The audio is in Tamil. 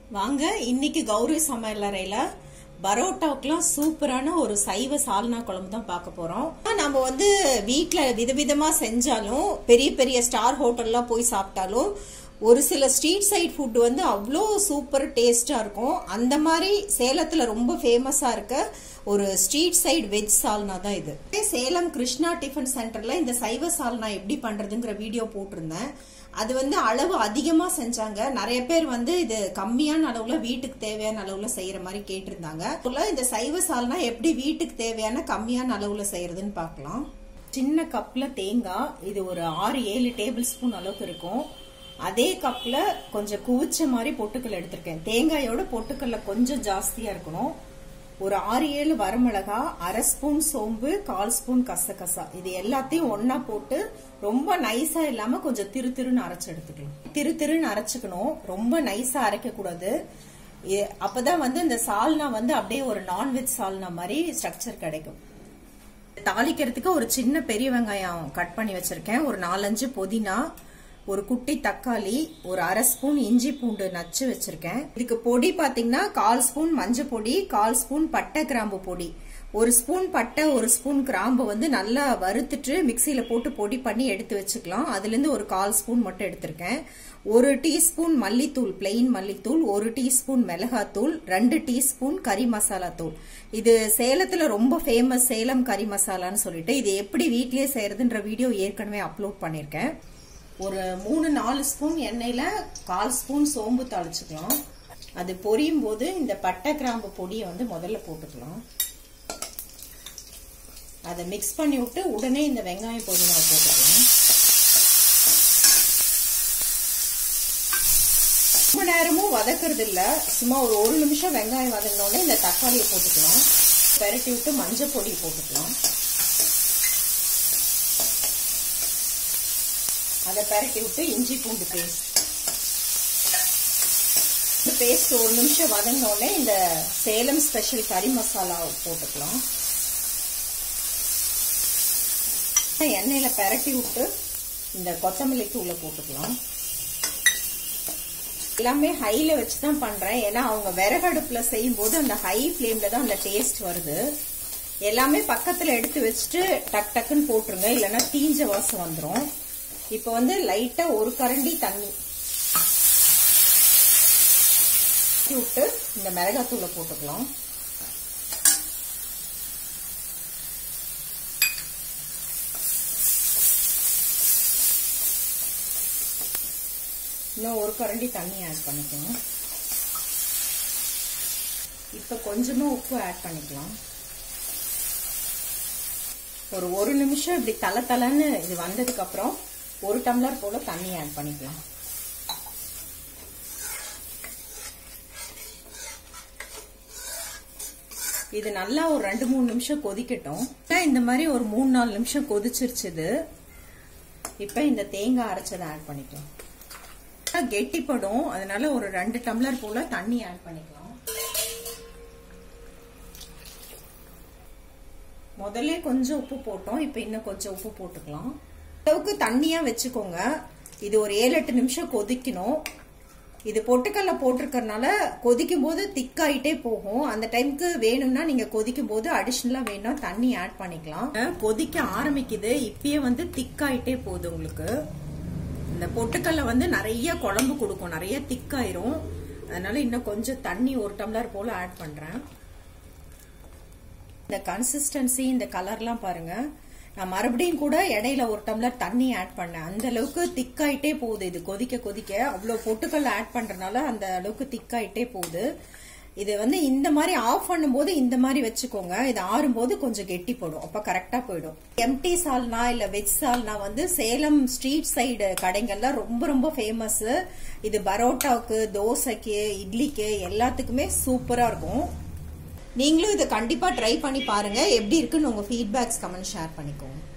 வாங்க இன்னைக்கு கௌரி சமையலறையில பரோட்டாவுக்குலாம் சூப்பரான ஒரு சைவ சால்னா குழம்பு தான் பார்க்க போறோம். நம்ம வந்து வீட்ல விதவிதமா செஞ்சாலும் பெரிய பெரிய ஸ்டார் ஹோட்டல்லாம் போய் சாப்பிட்டாலும் ஒரு சில ஸ்ட்ரீட் சைட் ஃபுட் வந்து அவ்வளோ சூப்பர் டேஸ்டா இருக்கும். அந்த மாதிரி சேலத்துல ரொம்ப ஃபேமஸா இருக்க ஒரு ஸ்ட்ரீட் சைடு வெஜ் சால்னா தான் இது. சேலம் கிருஷ்ணா டிஃபன் சென்டர்ல இந்த சைவ சால்னா எப்படி பண்றதுங்கிற வீடியோ போட்டிருந்தேன். அது வந்து அளவு அதிகமா செஞ்சாங்க. நிறைய பேர் வந்து இது கம்மியான அளவுல வீட்டுக்கு தேவையான அளவுல செய்யற மாதிரி கேட்டிருந்தாங்க. இந்த சைவ சால்னா எப்படி வீட்டுக்கு தேவையான கம்மியான அளவுல செய்யறதுன்னு பார்க்கலாம். சின்ன கப்ல தேங்காய், இது ஒரு 6-7 டேபிள் ஸ்பூன் அளவுக்கு இருக்கும். அதே கப்ல கொஞ்சம் குவிச்ச மாதிரி பொட்டுக்கல் எடுத்திருக்கேன். தேங்காயோட பொட்டுக்கல்ல கொஞ்சம் ஜாஸ்தியா இருக்கணும். ஒரு 6-7 வரமிளகா, 1/2 ஸ்பூன் சோம்பு, 1/4 ஸ்பூன் கசா கசா, இது எல்லாத்தையும் ஒன்னா போட்டு ரொம்ப நைஸா இல்லாம கொஞ்சம் திருன்னு அரைச்சு எடுத்துக்கலாம். திருன்னு அரைச்சுக்கணும், ரொம்ப நைஸா அரைக்க கூடாது. அப்பதான் வந்து இந்த சால்னா வந்து அப்படியே ஒரு நான்வெஜ் சால்னா மாதிரி ஸ்ட்ரக்சர் கிடைக்கும். தாளிக்கிறதுக்கு ஒரு சின்ன பெரிய வெங்காயம் கட் பண்ணி வச்சிருக்கேன், ஒரு 4-5 புதினா, ஒரு குட்டி தக்காளி, ஒரு 1/2 ஸ்பூன் இஞ்சி பூண்டு நச்சு வச்சிருக்கேன். இதுக்கு பொடி பாத்தீங்கன்னா 1/4 ஸ்பூன் மஞ்சள் பொடி, 1/4 ஸ்பூன் பட்டை கிராம்பு பொடி, 1 ஸ்பூன் பட்டை 1 ஸ்பூன் கிராம்பு வந்து நல்லா வறுத்துட்டு மிக்சியில போட்டு பொடி பண்ணி எடுத்து வச்சுக்கலாம். அதுல இருந்து ஒரு 1/4 ஸ்பூன் மட்டும் எடுத்திருக்கேன். 1 டீஸ்பூன் மல்லித்தூள், பிளெயின் மல்லித்தூள், 1 டீஸ்பூன் மிளகாத்தூள், 2 டீஸ்பூன் கறி மசாலா தூள். இது சேலத்துல ரொம்ப ஃபேமஸ் சேலம் கறி மசாலான்னு சொல்லிட்டு இது எப்படி வீட்லயே செய்யறதுன்ற வீடியோ ஏற்கனவே அப்லோட் பண்ணிருக்கேன். ஒரு 3-4 ஸ்பூன் எண்ணெயில 1/4 ஸ்பூன் சோம்பு தாளிச்சுக்கலாம். அது பொரியும் போது இந்த பட்டை கிராம்பு பொடியை வந்து முதல்ல போட்டுக்கலாம். அதை மிக்ஸ் பண்ணி விட்டு உடனே இந்த வெங்காயம் புதினா போட்டுக்கலாம். ரொம்ப நேரமும் வதக்குறது இல்ல, சும்மா ஒரு 1 நிமிஷம் வெங்காயம் வதங்கினோடனே இந்த தக்காளியை போட்டுக்கலாம். பெரட்டி விட்டு மஞ்சள் பொடி போட்டுக்கலாம். அதை பெரட்டி விட்டு இஞ்சி பூண்டு பேஸ்ட் 1 நிமிஷம் வதங்கினோடனே இந்த சேலம் ஸ்பெஷல் கறி மசாலா போட்டுக்கலாம். எண்ணெயில பெரட்டி விட்டு இந்த கொத்தமல்லி தூளை போட்டுக்கலாம். எல்லாமே ஹைல வச்சுதான் பண்றேன், ஏன்னா அவங்க விறகடுப்புல செய்யும் போது அந்த ஹை ஃபிளேம்ல தான் அந்த டேஸ்ட் வருது. எல்லாமே பக்கத்துல எடுத்து வச்சுட்டு டக் டக்குன்னு போட்டுருங்க, இல்லைன்னா தீஞ்ச வாசம் வந்துடும். இப்ப வந்து லைட்டா 1 கரண்டி தண்ணி விட்டு இந்த மிளகாத்தூளை போட்டுக்கலாம். இன்னும் 1 கரண்டி தண்ணி ஆட் பண்ணிக்கணும். இப்ப கொஞ்சமா உப்பு ஆட் பண்ணிக்கலாம். ஒரு 1 நிமிஷம் இப்படி தலன்னு இது வந்ததுக்கு அப்புறம் 1 டம்ளர் போல தண்ணி ஆட் பண்ணிக்கலாம். இது நல்லா ஒரு 2-3 நிமிஷம் கொதிக்கட்டும். இந்த மாதிரி ஒரு 3-4 நிமிஷம் கொதிச்சிருச்சு. இப்ப இந்த தேங்காய் அரைச்சதை ஆட் பண்ணிக்கலாம். கெட்டிப்படும், அதனால ஒரு 2 டம்ளர் போல தண்ணி ஆட் பண்ணிக்கலாம். முதல்ல கொஞ்சம் உப்பு போட்டோம், இப்ப இன்னும் கொஞ்சம் உப்பு போட்டுக்கலாம். அளவுக்கு தண்ணியா வச்சுக்கோங்க. இது ஒரு 7-8 நிமிஷம் கொதிக்கணும். இது பொட்டுக்கல்ல போட்டிருக்கறனால கொதிக்கும் போது திக்காயிட்டே போகும். அந்த டைமுக்கு வேணும்னா நீங்க கொதிக்கும் போது அடிஷனலா வேணும்னா தண்ணி ஆட் பண்ணிக்கலாம். கொதிக்க ஆரம்பிக்குது, இப்பயே வந்து திக்காயிட்டே போகுது. உங்களுக்கு இந்த பொட்டுக்கல்ல வந்து நிறைய குழம்பு கொடுக்கும், நிறைய திக்காயிரும். அதனால இன்னும் கொஞ்சம் தண்ணி 1 டம்ளர் போல ஆட் பண்றேன். இந்த கன்சிஸ்டன்சி, இந்த கலர்லாம் பாருங்க. நான் மறுபடியும் கூட இடையில 1 டம்ளர் தண்ணி ஆட் பண்ணேன். அந்த அளவுக்கு திக்காயிட்டே போகுது. இது கொதிக்க அவ்வளவு பொட்டுக்கல் ஆட் பண்றதுனால அந்த அளவுக்கு திக்காயிட்டே போகுது. இது வந்து இந்த மாதிரி ஆஃப் பண்ணும் போது இந்த மாதிரி வச்சுக்கோங்க. இது ஆறும்போது கொஞ்சம் கெட்டி போடும், அப்ப கரெக்டா போயிடும். எம்டி சால்னா இல்ல வெஜ் சால்னா வந்து சேலம் ஸ்ட்ரீட் சைடு கடைகள்ல ரொம்ப ஃபேமஸ். இது பரோட்டாவுக்கு, தோசைக்கு, இட்லிக்கு எல்லாத்துக்குமே சூப்பரா இருக்கும். நீங்களும் இதை கண்டிப்பா ட்ரை பண்ணி பாருங்க. எப்படி இருக்குன்னு உங்க ஃபீட்பேக்ஸ் கமெண்ட் ஷேர் பண்ணிக்கோங்க.